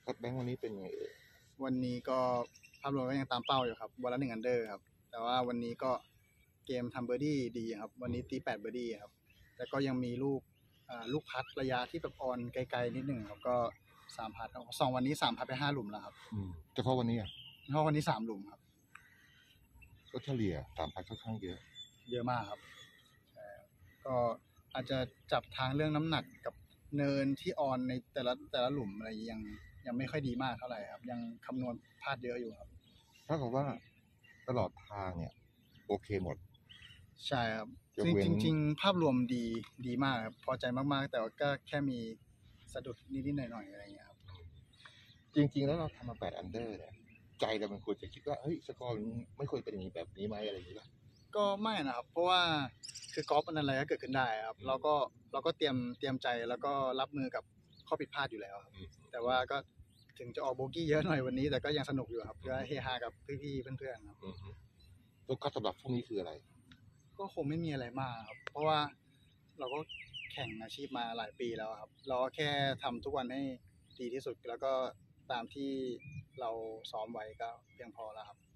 ครับแบงค์วันนี้เป็นไงเอ่ยวันนี้ก็ภาพรวมก็ยังตามเป้าอยู่ครับวันละ1 อันเดอร์ครับแต่ว่าวันนี้ก็เกมทำเบอร์ดี้ดีครับวันนี้ตี8เบอร์ดี้ครับแต่ก็ยังมีลูกพัดระยะที่แบบออนไกลๆนิดหนึ่งครับก็3พัดครับ2วันนี้3พัดไป5หลุมแล้วครับเฉพาะวันนี้อ่ะเพราะวันนี้3หลุมครับก็เฉลี่ย3,000ค่อนข้างเยอะมากครับก็อาจจะจับทางเรื่องน้ำหนักกับเนินที่ออนในแต่ละหลุมอะไรยังไม่ค่อยดีมากเท่าไหร่ครับยังคำนวณพลาดเยอะอยู่ครับเท่ากับว่าตลอดทางเนี่ยโอเคหมดใช่ครับยกเว้นจริงๆภาพรวมดีมากครับพอใจมากๆแต่ว่าก็แค่มีสะดุดนิดๆหน่อยๆอะไรอย่างเงี้ยครับจริงๆแล้วเราทำมา8อันเดอร์เนี่ยใจเรามันควรจะคิดว่าเฮ้ยสกอร์มันไม่ควรเป็นอย่างนี้แบบนี้ไหมอะไรอย่างนี้ป่ะก็ไม่นะครับเพราะว่าคือกอล์ฟมันอะไรก็เกิดขึ้นได้ครับเราก็เตรียมใจแล้วก็รับมือกับข้อผิดพลาดอยู่แล้วครับแต่ว่าก็ถึงจะออกโบกี้เยอะหน่อยวันนี้แต่ก็ยังสนุกอยู่ครับก็เฮฮากับพี่ๆเพื่อนๆครับโฟกัสสำหรับพวกนี้คืออะไรก็คงไม่มีอะไรมากครับเพราะว่าเราก็แข่งอาชีพมาหลายปีแล้วครับเราก็แค่ทำทุกวันให้ดีที่สุดแล้วก็ตามที่เราซ้อมไว้ก็เพียงพอแล้วครับ